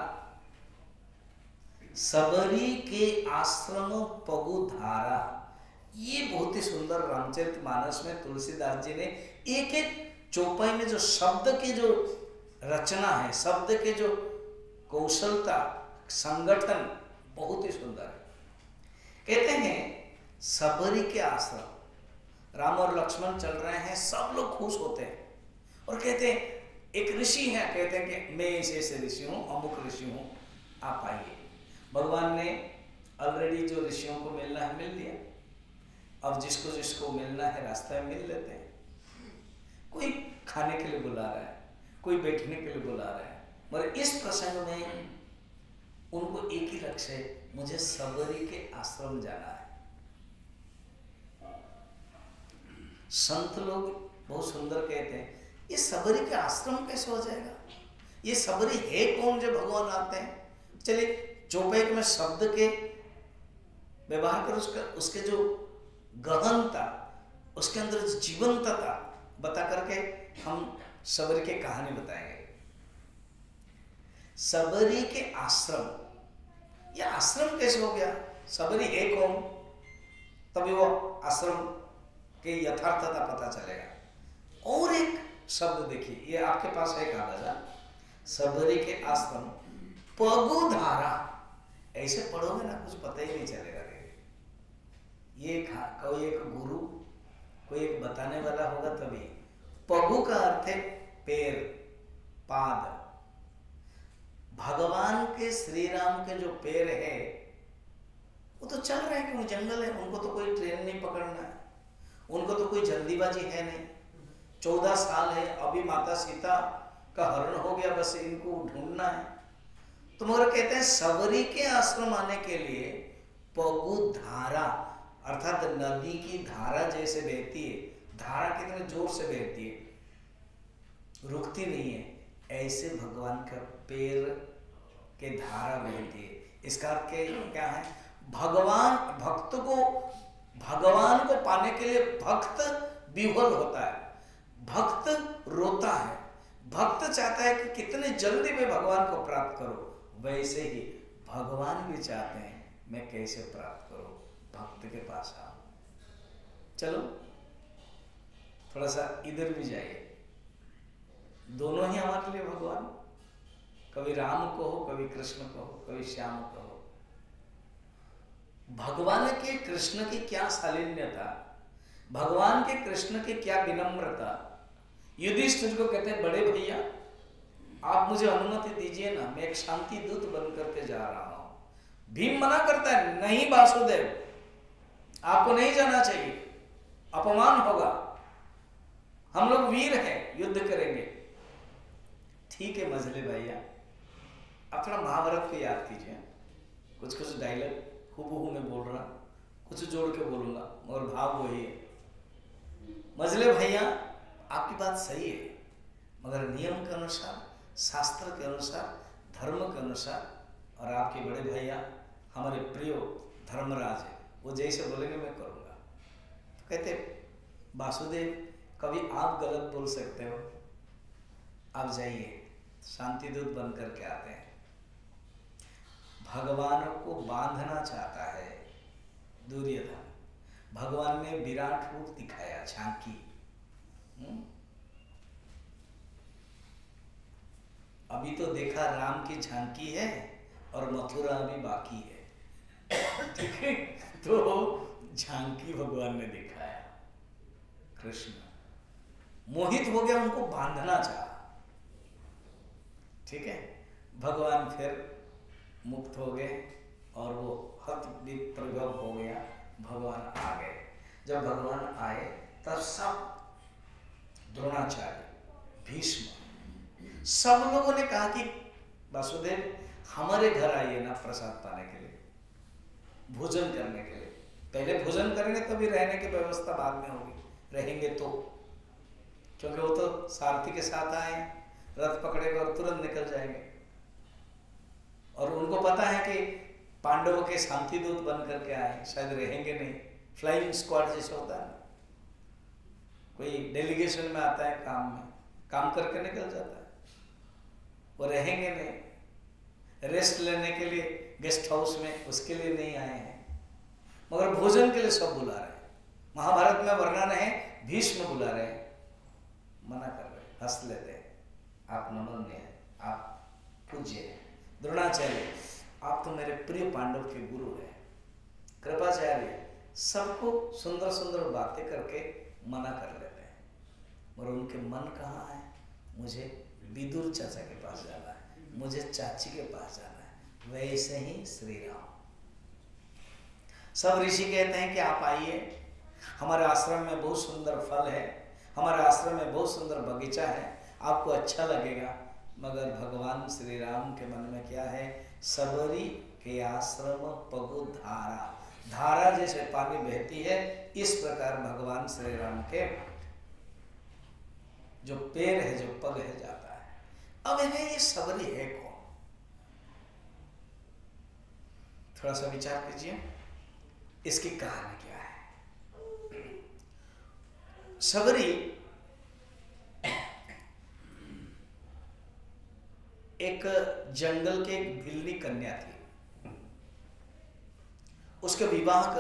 सबरी के आश्रम पगु धारा। ये बहुत ही सुंदर रामचरितमानस में तुलसीदास जी ने एक एक चौपाई में जो शब्द की जो रचना है, शब्द के जो कौशलता, संगठन बहुत ही सुंदर है। कहते हैं सबरी के आश्रम, राम और लक्ष्मण चल रहे हैं, सब लोग खुश होते हैं और कहते हैं, एक ऋषि है, कहते हैं कि मैं ऐसे ऐसे ऋषि हूँ, अमुक ऋषि हूँ, आप आइए। भगवान ने ऑलरेडी जो ऋषियों को मिलना है मिल लिया, अब जिसको जिसको मिलना है रास्ते में मिल लेते हैं। कोई खाने के लिए बुला रहा है, कोई बैठने के लिए बुला रहा है, मगर इस प्रसंग में उनको एक ही लक्ष्य है, मुझे सबरी के आश्रम जाना है। संत लोग बहुत सुंदर कहते हैं, ये सबरी के आश्रम कैसे हो जाएगा? ये सबरी है कौन जो भगवान आते हैं? चलिए चौपाई में शब्द के व्यवहार कर उसका, उसके जो गहनता, उसके अंदर जीवंतता बता करके हम सबरी के कहानी बताएंगे। सबरी के आश्रम, यह आश्रम कैसे हो गया? सबरी है कौन? तभी वो आश्रम के यथार्थता पता चलेगा। और एक शब्द देखिए, ये आपके पास है कागज। सबरी के आश्रम पगु धारा, ऐसे पढ़ोगे ना कुछ पता ही नहीं चलेगा। ये कोई एक गुरु, कोई एक बताने वाला होगा तभी। पगु का अर्थ है पैर, पाद। भगवान के, श्री राम के जो पैर है वो तो चल रहे हैं, क्यों? जंगल है, उनको तो कोई ट्रेन नहीं पकड़ना है, उनको तो कोई जल्दीबाजी है नहीं। चौदह साल है, अभी माता सीता का हरण हो गया, बस इनको ढूंढना है। तो मगर कहते हैं सबरी के आश्रम आने के लिए पगु धारा, अर्थात नदी की धारा जैसे बहती है, धारा कितने जोर से बहती है, रुकती नहीं है, ऐसे भगवान का पैर के धारा बहती है। इसका अर्थ क्या है? भगवान भक्त को, भगवान को पाने के लिए भक्त विह्वल होता है, भक्त रोता है, भक्त चाहता है कि कितने जल्दी मैं भगवान को प्राप्त करूं। वैसे ही भगवान भी चाहते हैं मैं कैसे प्राप्त करूं, भक्त के पास आओ। चलो थोड़ा सा इधर भी जाइए, दोनों ही हमारे लिए भगवान, कभी राम को हो, कभी कृष्ण को हो, कभी श्याम को हो। भगवान के कृष्ण की क्या शालीन्यता, भगवान के कृष्ण की क्या विनम्रता। युधिष्ठिर को कहते हैं बड़े भैया आप मुझे अनुमति दीजिए ना, मैं एक शांति दूत बन करके जा रहा हूं। भीम मना करता है, नहीं वासुदेव आपको नहीं जाना चाहिए, अपमान होगा, हम लोग वीर हैं, युद्ध करेंगे। ठीक है मझले भैया, आप थोड़ा महाभारत को याद कीजिए, कुछ कुछ डायलॉग हूबहू में बोल रहा, कुछ जोड़ के बोलूंगा मगर भाव वही है। मझले भैया आपकी बात सही है, मगर नियम के अनुसार, शास्त्र के अनुसार, धर्म के अनुसार, और आपके बड़े भैया हमारे प्रिय धर्मराज है, वो जैसे बोलेंगे मैं करूँगा। तो कहते वासुदेव कभी आप गलत बोल सकते हो, आप जाइए, शांति दूत बन करके आते हैं। भगवान को बांधना चाहता है दुर्योधन, भगवान ने विराट रूप दिखाया, झांकी। हुँ? अभी तो देखा राम की झांकी है और मथुरा अभी बाकी है, ठीक है? तो झांकी भगवान ने दिखाया, कृष्ण मोहित हो गया, उनको बांधना चाहा, ठीक है? भगवान फिर मुक्त हो गए और वो हत प्रगव हो गया, भगवान आ गए। जब भगवान आए तब सब द्रोणाचार्य, भीष्म, सब लोगों ने कहा कि वासुदेव हमारे घर आइए ना प्रसाद पाने के लिए, भोजन करने के लिए। पहले भोजन करेंगे तभी रहने की व्यवस्था बाद में होगी, रहेंगे तो, क्योंकि वो तो सारथी के साथ आए, रथ पकड़ेगा और तुरंत निकल जाएंगे। और उनको पता है कि पांडवों के शांति दूत बन करके आए, शायद रहेंगे नहीं। फ्लाइंग स्क्वाड जैसे होता है, कोई डेलीगेशन में आता है काम में, काम करके निकल जाता है, वो रहेंगे नहीं। रेस्ट लेने के लिए गेस्ट हाउस में, उसके लिए नहीं आए हैं, मगर भोजन के लिए सब बुला रहे हैं। महाभारत में वर्णन है, भीष्म बुला रहे हैं, मना कर रहे हैं, हंस लेते हैं, आप नमन्य हैं, आप पूज्य हैं। द्रोणाचार्य आप तो मेरे प्रिय पांडव के गुरु हैं। कृपाचार्य सबको सुंदर सुंदर बातें करके मना कर लेते हैं, मगर उनके मन कहाँ है? मुझे विदुर चाचा के पास जाना है, मुझे चाची के पास जाना है। वैसे ही श्री राम, सब ऋषि कहते हैं कि आप आइए, हमारे आश्रम में बहुत सुंदर फल है, हमारे आश्रम में बहुत सुंदर बगीचा है, आपको अच्छा लगेगा। मगर भगवान श्री राम के मन में क्या है? सबरी के आश्रम पगु धारा, धारा जैसे पानी बहती है, इस प्रकार भगवान श्री राम के जो पैर है, जो पग है, जाता है। अब है ये सबरी है कौन? थोड़ा सा विचार कीजिए, इसकी कहानी क्या है? सबरी एक जंगल के एक भिल्ली कन्या थी, उसके विवाह का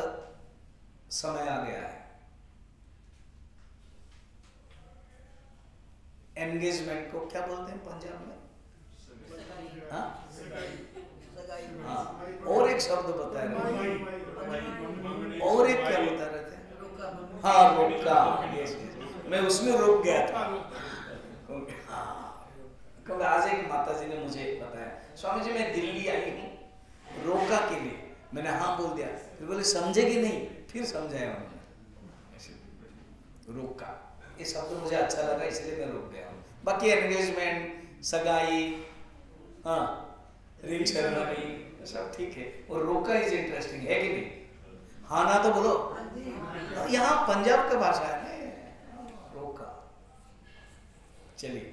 समय आ गया है। एंगेजमेंट को क्या बोलते हैं पंजाब में? हाँ हाँ, और एक शब्द बता रहे, और एक क्या बता रहे थे? हाँ रोका, यस यस, मैं उसमें रुक गया था। हाँ, क्योंकि आज एक माता जी ने मुझे बताया, स्वामी जी मैं दिल्ली आई हूँ रोका के लिए, मैंने हाँ बोल दिया, फिर बोले समझेगी नहीं, फिर समझाया उन्होंने रोका, ये शब्द मुझे अच्छा लगा इसलिए मैं रुक गया। बाकी एंगेजमेंट, सगाई, हाँ रिंग सेरेमनी सब ठीक है, और रोका इज इंटरेस्टिंग है कि नहीं? हाँ ना तो बोलो, यहाँ पंजाब का भाषा है ना रोका। चलिए,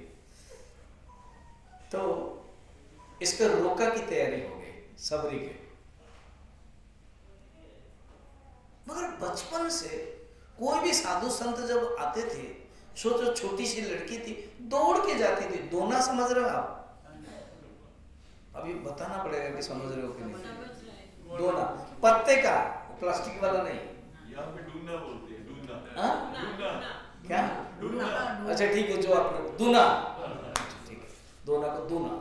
तो इसका रोका की तैयारी हो गई सबरी के। मगर बचपन से कोई भी साधु संत जब आते थे, सोचो छोटी सी लड़की थी, दौड़ के जाती थी। दोना समझ रहे हो आप? अभी बताना पड़ेगा कि समझ रहे हो कि नहीं। दोना पत्ते का, प्लास्टिक वाला नहीं, यहाँ पे डूना बोलते हैं, डूना। हाँ? डूना। क्या? डूना। अच्छा ठीक है, जो आपने दूना, ठीक है, दोना को दूना।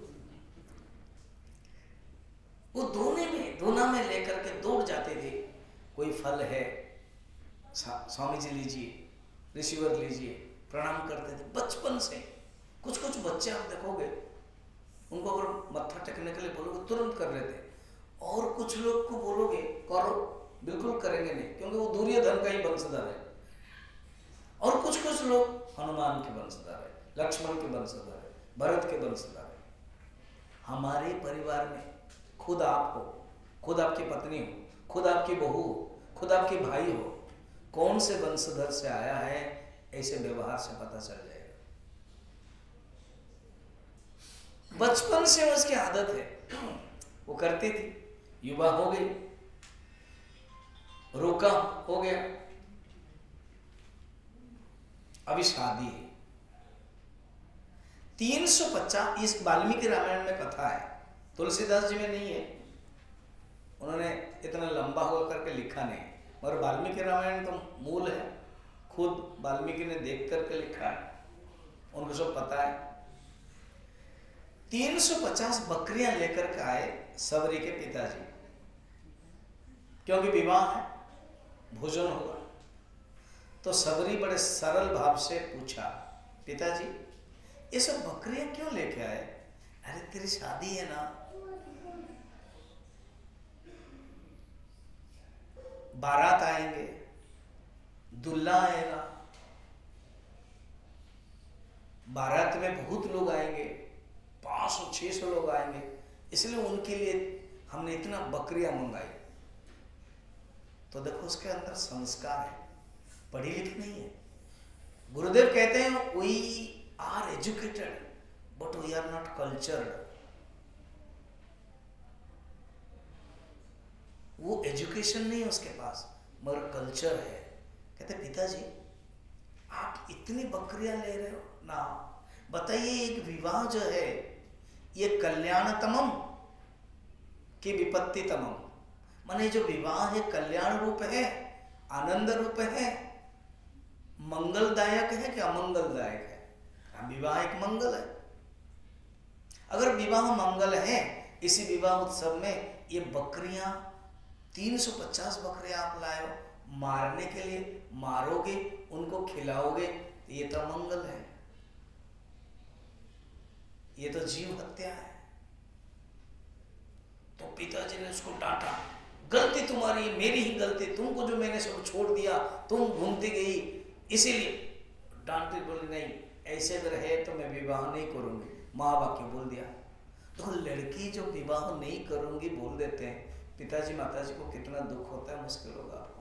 वो दोने में, दोना में लेकर के दौड़ जाते थे। कोई फल है, स्वामी जी लीजिए, रिसीवर लीजिए, प्रणाम करते थे बचपन से। कुछ कुछ बच्चे आप देखोगे, उनको अगर मत्था टेकने के लिए बोलोगे तुरंत कर लेते, और कुछ लोग को बोलोगे करो, बिल्कुल करेंगे नहीं, क्योंकि वो दुर्योधन का ही वंशधर है। और कुछ कुछ लोग हनुमान के वंशधर है, लक्ष्मण के वंशधर है, भरत के वंशधर है। हमारे परिवार में खुद आप हो, खुद आपकी पत्नी हो, खुद आपकी बहू हो, खुद आपके भाई हो, कौन से वंशधर से आया है, ऐसे व्यवहार से पता चल जाएगा। बचपन से उसकी आदत है, वो करती थी। युवा हो गई, रोका हो गया, अभी शादी है। तीन सौ पचास इस वाल्मीकि रामायण में कथा है, तुलसीदास जी में नहीं है, उन्होंने इतना लंबा हुआ करके लिखा नहीं, मगर वाल्मीकि रामायण तो मूल है, खुद वाल्मीकि ने देख करके लिखा है, उनको सब पता है। तीन सौ पचास बकरियां लेकर के आए सबरी के पिताजी, क्योंकि विवाह है, भोजन होगा। तो सबरी बड़े सरल भाव से पूछा, पिताजी ये सब बकरियां क्यों लेके आए? अरे तेरी शादी है ना, बारात आएंगे, दुल्हा आएगा, बारात में बहुत लोग आएंगे, पाँच सौ छह सौ लोग आएंगे, इसलिए उनके लिए हमने इतना बकरियां मंगाई। तो देखो उसके अंदर संस्कार है, पढ़ी लिखी नहीं है। गुरुदेव कहते हैं we are educated but we are not cultured. वो एजुकेशन नहीं है उसके पास, मगर कल्चर है। कहते पिताजी आप इतनी बकरियां ले रहे हो ना, बताइए एक विवाह जो है ये कल्याणतमम कि विपत्तितमम? माने जो विवाह है कल्याण रूप है, आनंद रूप है, मंगलदायक है कि अमंगलदायक है? विवाह एक मंगल है। अगर विवाह मंगल है, इसी विवाह उत्सव में ये बकरियां तीन सौ पचास बकरियां आप लाए हो, मारने के लिए मारोगे, उनको खिलाओगे, ये तो मंगल है, ये तो जीव हत्या है। तो पिताजी ने उसको डांटा, गलती तुम्हारी, मेरी ही गलती, तुमको जो मैंने सब छोड़ दिया, तुम घूमती गई, इसीलिए डांटते। बोले नहीं, ऐसे अगर है तो मैं विवाह नहीं करूंगी, माँ बाप बोल दिया। तो लड़की जो विवाह नहीं करूंगी बोल देते हैं, पिताजी माताजी को कितना दुख होता है, मुश्किल होगा आपको।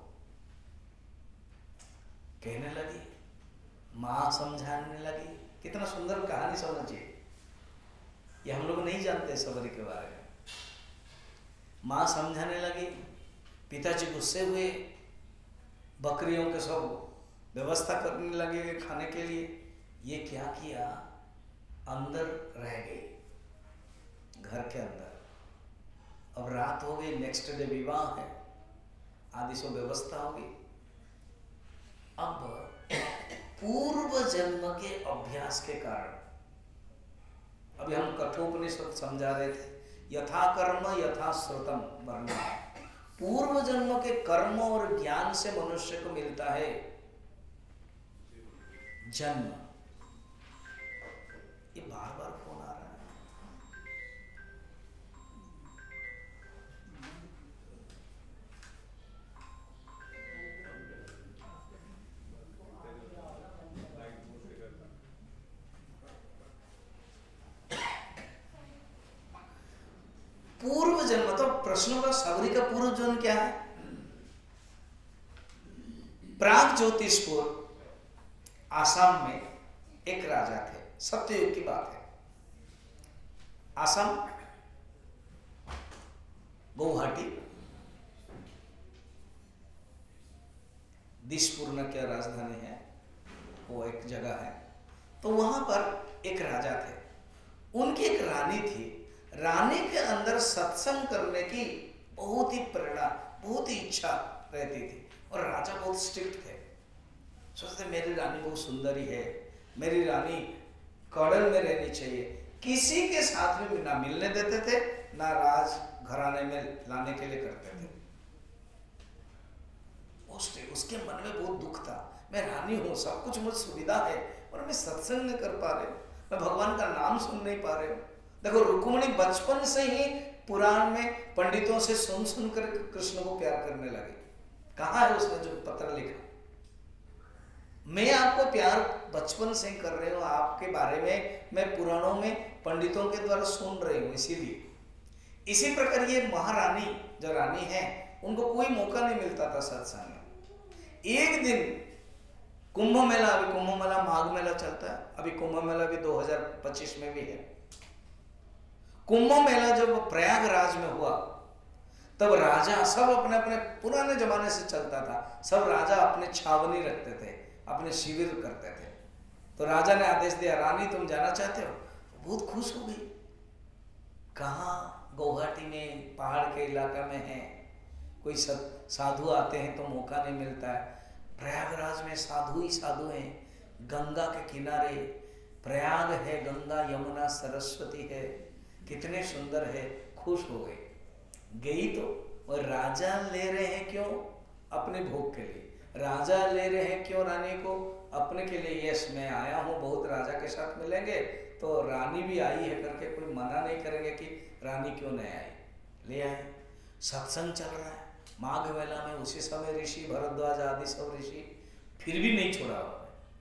कहने लगी, माँ समझाने लगी, कितना सुंदर कहानी समझिए, ये हम लोग नहीं जानते सबरी के बारे में। माँ समझाने लगी, पिताजी गुस्से हुए, बकरियों के सब व्यवस्था करने लगे खाने के लिए। ये क्या किया, अंदर रह गई, घर के अंदर। अब रात हो गई, नेक्स्ट डे विवाह है, आदि सो व्यवस्था हो गई। अब पूर्व जन्म के अभ्यास के कारण, अभी हम कठोपनिषद समझा रहे थे, यथा कर्म यथा श्रुतम वर्णा, पूर्व जन्म के कर्म और ज्ञान से मनुष्य को मिलता है जन्म। ये बार बार फोन आ रहा है। पूर्व जन्म, तो प्रश्नों का सबरी का पूर्व जन्म क्या है? प्राग ज्योतिषपुर आसाम में एक राजा थे, सत्ययुग की बात है। आसाम, गुवाहाटी, दिसपुर न क्या राजधानी है, वो एक जगह है। तो वहां पर एक राजा थे, उनकी एक रानी थी। रानी के अंदर सत्संग करने की बहुत ही प्रेरणा, बहुत ही इच्छा रहती थी। और राजा बहुत स्ट्रिक्ट थे, सोचते मेरी रानी बहुत सुंदरी है, मेरी रानी कड़ल में रहनी चाहिए। किसी के साथ में ना मिलने देते थे, ना राज घराने में लाने के लिए करते थे। उसके मन में बहुत दुख था, मैं रानी हूँ, सब कुछ मुझे सुविधा है, और मैं सत्संग नहीं कर पा रहे, मैं भगवान का नाम सुन नहीं पा रहे। देखो रुक्मिणी बचपन से ही पुराण में पंडितों से सुन सुन कर कृष्ण को प्यार करने लगे। कहाँ है उसने जो पत्र लिखा? मैं आपको प्यार बचपन से कर रही हूँ, आपके बारे में मैं पुराणों में पंडितों के द्वारा सुन रही हूँ, इसीलिए। इसी प्रकार ये महारानी जो रानी है, उनको कोई मौका नहीं मिलता था सत्संग में। एक दिन कुंभ मेला, अभी कुंभ मेला माघ मेला चलता है, अभी कुंभ मेला भी दो हज़ार पच्चीस में भी है। कुंभ मेला जब प्रयागराज में हुआ, तब राजा, सब अपने अपने पुराने जमाने से चलता था, सब राजा अपने छावनी रखते थे, अपने शिविर करते थे। तो राजा ने आदेश दिया, रानी तुम जाना चाहते हो? बहुत खुश हो गई। कहाँ? गुवाहाटी में पहाड़ के इलाका में है, कोई साधु आते हैं तो मौका नहीं मिलता है। प्रयागराज में साधु ही साधु हैं, गंगा के किनारे, प्रयाग है, गंगा यमुना सरस्वती है, कितने सुंदर है। खुश हो गई, गई तो, और राजा ले रहे हैं क्यों? अपने भोग के लिए। राजा ले रहे हैं क्यों रानी को? अपने के लिए। यस, मैं आया हूँ, बहुत राजा के साथ मिलेंगे, तो रानी भी आई है करके कोई मना नहीं करेंगे कि रानी क्यों नहीं आई, ले आए। सत्संग चल रहा है माघ मेला में, उसी समय ऋषि भरद्वाज आदि सब ऋषि, फिर भी नहीं छोड़ा उन्होंने।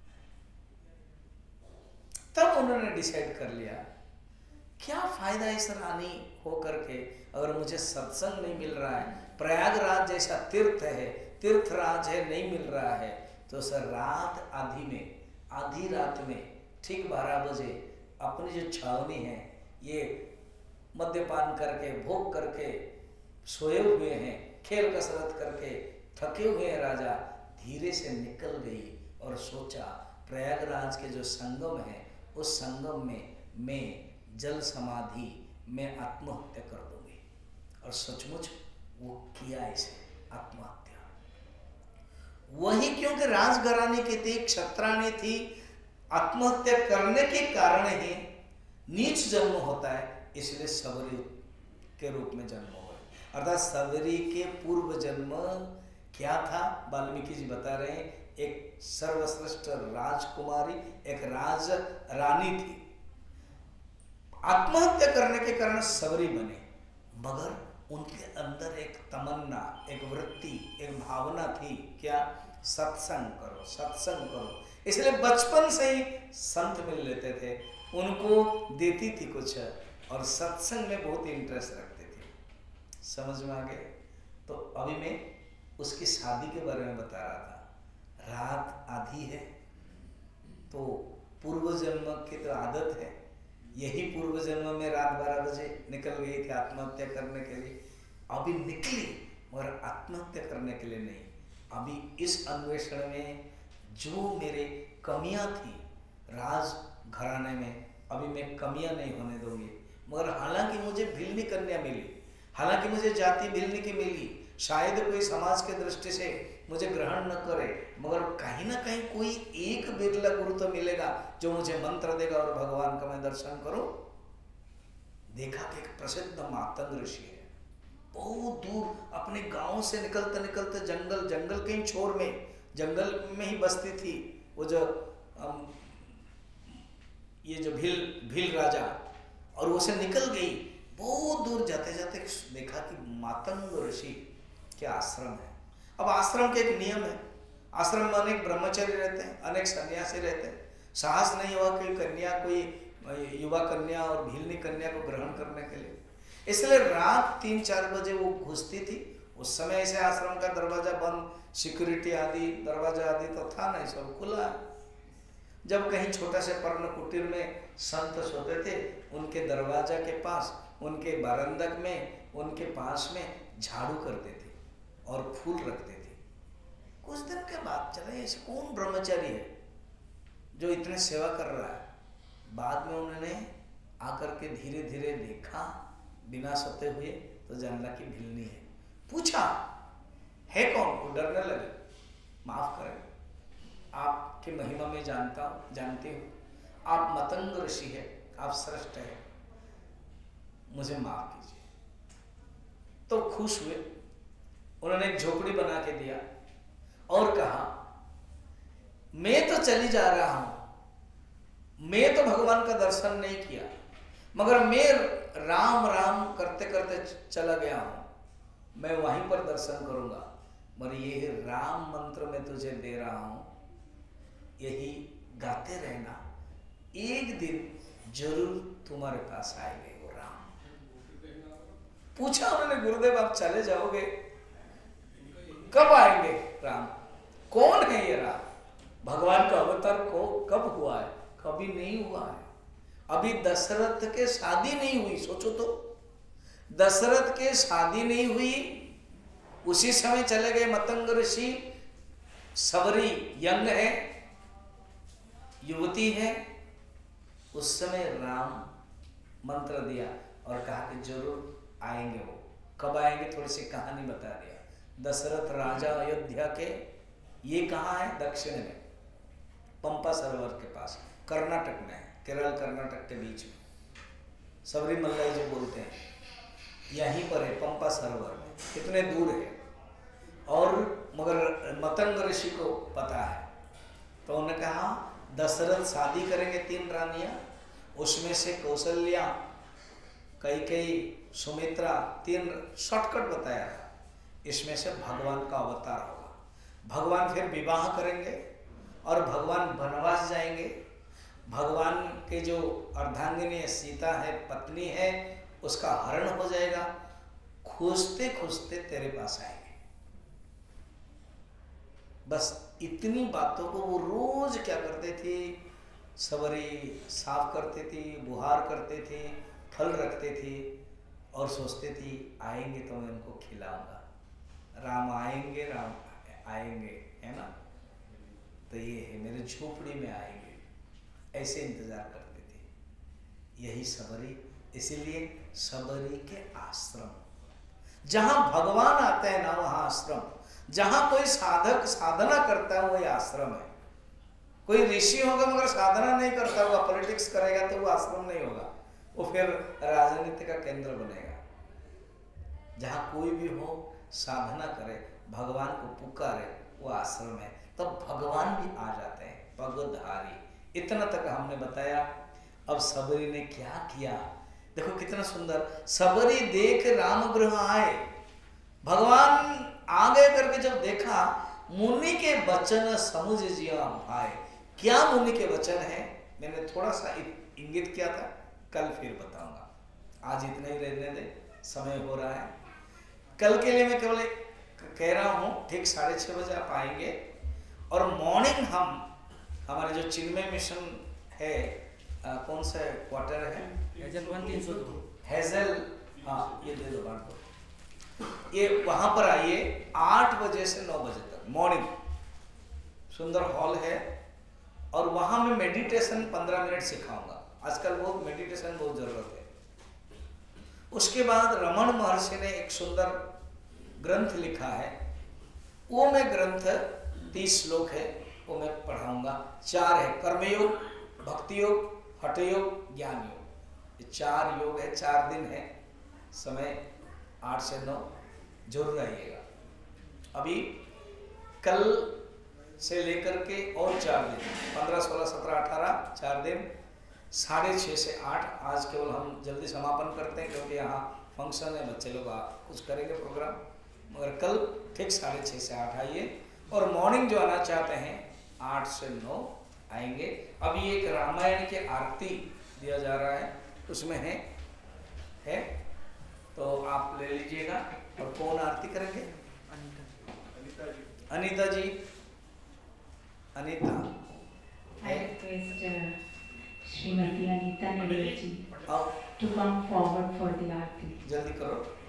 तब उन्होंने डिसाइड कर लिया, क्या फायदा इस रानी हो करके, अगर मुझे सत्संग नहीं मिल रहा है, प्रयागराज जैसा तीर्थ है, तीर्थराज है, नहीं मिल रहा है, तो सर रात आधी में, आधी रात में ठीक बारह बजे अपनी जो छावनी है, ये मद्यपान करके, भोग करके सोए हुए हैं, खेल कसरत करके थके हुए हैं राजा, धीरे से निकल गई और सोचा प्रयागराज के जो संगम है, उस संगम में मैं जल समाधि में आत्महत्या कर दूंगी। और सचमुच वो किया इसे, आत्महत्या। वही क्योंकि राजघराने की थी, क्षत्राणी थी, आत्महत्या करने के कारण ही नीच जन्म होता है, इसलिए सबरी के रूप में जन्म हुआ। अर्थात सबरी के पूर्व जन्म क्या था? वाल्मीकि जी बता रहे हैं, एक सर्वश्रेष्ठ राजकुमारी, एक राज रानी थी, आत्महत्या करने के कारण सबरी बने, मगर उनके अंदर एक तमन्ना, एक वृत्ति, एक भावना थी, क्या? सत्संग करो, सत्संग करो। इसलिए बचपन से ही संत मिल लेते थे, उनको देती थी कुछ, और सत्संग में बहुत इंटरेस्ट रखते थे। समझ में आ गए? तो अभी मैं उसकी शादी के बारे में बता रहा था। रात आधी है, तो पूर्व जन्म की तो आदत है, यही पूर्व जन्म में रात बारह बजे निकल गई थी आत्महत्या करने के लिए। अभी निकली, मगर आत्महत्या करने के लिए नहीं। अभी इस अन्वेषण में जो मेरे कमियां थी राज घराने में, अभी मैं कमियां नहीं होने दूंगी। मगर हालांकि मुझे भिल्ली कन्या मिली, हालांकि मुझे जाति भिल्ली की मिली, शायद कोई समाज के दृष्टि से मुझे ग्रहण न करे, मगर कहीं ना कहीं कोई एक बिरला गुरु तो मिलेगा जो मुझे मंत्र देगा और भगवान का मैं दर्शन करूं। देखा कि एक प्रसिद्ध मातंग ऋषि है, बहुत दूर अपने गांव से निकलते निकलते जंगल जंगल के छोर में, जंगल में ही बसती थी वो जो अम, ये जो भील भील राजा, और वो से निकल गई। बहुत दूर जाते जाते देखा कि मातंग ऋषि के आश्रम है। अब आश्रम के एक नियम है, आश्रम में अनेक ब्रह्मचारी रहते हैं, अनेक सन्यासी रहते हैं। साहस नहीं हुआ कि कन्या, कोई युवा कन्या और भीलनी कन्या को ग्रहण करने के लिए, इसलिए रात तीन चार बजे वो घुसती थी। उस समय ऐसे आश्रम का दरवाजा बंद, सिक्योरिटी आदि दरवाजा आदि तो था नहीं, सब खुला। जब कहीं छोटा से पर्ण कुटीर में संत सोते थे, उनके दरवाजा के पास, उनके बरंदक में, उनके पास में झाड़ू करते थे और फूल रखते थे। कुछ दिन के बाद चले ऐसे कौन ब्रह्मचारी है जो इतने सेवा कर रहा है। बाद में उन्होंने आकर के धीरे धीरे देखा बिना सोते हुए, तो जानला की भिलनी है। पूछा है कौन, वो डरने लगे। माफ करें, आपकी महिमा में जानता हूँ, जानती हूँ, आप मतंग ऋषि है, आप श्रेष्ठ है, मुझे माफ कीजिए। तो खुश हुए, उन्होंने एक झोपड़ी बना के दिया और कहा मैं तो चली जा रहा हूं, मैं तो भगवान का दर्शन नहीं किया, मगर मैं राम राम करते करते चला गया हूं, मैं वहीं पर दर्शन करूंगा। मगर ये राम मंत्र मैं तुझे दे रहा हूं, यही गाते रहना, एक दिन जरूर तुम्हारे पास आएंगे वो राम। पूछा उन्होंने, गुरुदेव आप चले जाओगे, कब आएंगे राम? कौन है ये राम? भगवान का अवतार को कब हुआ है? कभी नहीं हुआ है। अभी दशरथ के शादी नहीं हुई, सोचो तो, दशरथ के शादी नहीं हुई, उसी समय चले गए मतंग ऋषि। सबरी यंग है, युवती है, उस समय राम मंत्र दिया और कहा कि जरूर आएंगे। वो कब आएंगे थोड़ी सी कहानी बता दिया। दशरथ राजा अयोध्या के, ये कहाँ है? दक्षिण में, पंपा सरोवर के पास, कर्नाटक में है, केरल कर्नाटक के बीच में, सबरीमल्लाई जो बोलते हैं, यहीं पर है पंपा सरोवर में। कितने दूर है, और मगर मतंग ऋषि को पता है, तो उन्होंने कहा दशरथ शादी करेंगे तीन रानियां, उसमें से कौशल्या, कैकेयी, सुमित्रा, तीन शॉर्टकट बताया था, इसमें से भगवान का अवतार होगा। भगवान फिर विवाह करेंगे और भगवान वनवास जाएंगे। भगवान के जो अर्धांगिनी है, सीता है, पत्नी है, उसका हरण हो जाएगा। खोजते खोजते तेरे पास आएंगे। बस इतनी बातों को वो रोज क्या करते थे, सबरी साफ करते थे, बुहार करते थे, फल रखते थे और सोचते थे आएंगे तो मैं उनको खिलाऊंगा, राम आएंगे, राम आएंगे, है ना। तो ये है मेरे झोपड़ी में आएंगे, ऐसे इंतजार करते थे। यही सबरी, इसीलिए सबरी के आश्रम, जहां भगवान आते हैं ना वहां आश्रम, जहां कोई साधक साधना करता है वही आश्रम है। कोई ऋषि होगा मगर साधना नहीं करता होगा, पॉलिटिक्स करेगा, तो वो आश्रम नहीं होगा, वो फिर राजनीति का केंद्र बनेगा। जहां कोई भी हो, साधना करे, भगवान को पुकारे, वो आश्रम है। तब तो भगवान भी आ जाते हैं, पगधारी। इतना तक हमने बताया। अब सबरी ने क्या किया, देखो कितना सुंदर। सबरी देख राम गृह आए, भगवान आगे करके जब देखा, मुनि के वचन समझ जिया भाई। क्या मुनि के वचन है, मैंने थोड़ा सा इंगित किया था, कल फिर बताऊंगा, आज इतना ही रहने दे, समय हो रहा है। कल के लिए मैं केवल कह रहा हूँ, ठीक साढ़े छः बजे आप आएंगे, और मॉर्निंग हम हमारे जो चिन्मय मिशन है, आ, कौन सा क्वार्टर है, हेजल वन तीन सौ दो, हेजल, हाँ ये दे दो, बांट दो, ये वहाँ पर आइए आठ बजे से नौ बजे तक मॉर्निंग। सुंदर हॉल है, और वहाँ मैं मेडिटेशन पंद्रह मिनट सिखाऊंगा। आजकल बहुत मेडिटेशन बहुत जरूरत है। उसके बाद रमन महर्षि ने एक सुंदर ग्रंथ लिखा है, वो मैं ग्रंथ तीस श्लोक है वो मैं पढ़ाऊंगा। चार है कर्मयोग, भक्ति योग, हठ योग, ज्ञान योग। ये चार योग है, चार दिन है, समय आठ से नौ, जरूर आइएगा। अभी कल से लेकर के और चार दिन, पंद्रह सोलह सत्रह अठारह, चार दिन, साढ़े छः से आठ। आज केवल हम जल्दी समापन करते हैं क्योंकि यहाँ फंक्शन है, बच्चे लोग कुछ करेंगे प्रोग्राम, मगर कल ठीक साढ़े छः से आठ आइए। और मॉर्निंग जो आना चाहते हैं आठ से नौ आएंगे। अभी एक रामायण की आरती दिया जा रहा है, उसमें है है तो आप ले लीजिएगा। और कौन आरती करेंगे? अनीता जी। अनीता जी, Anita. I request uh, Srimati Anita Nidal ji आओ to come forward for the aarti. जल्दी करो।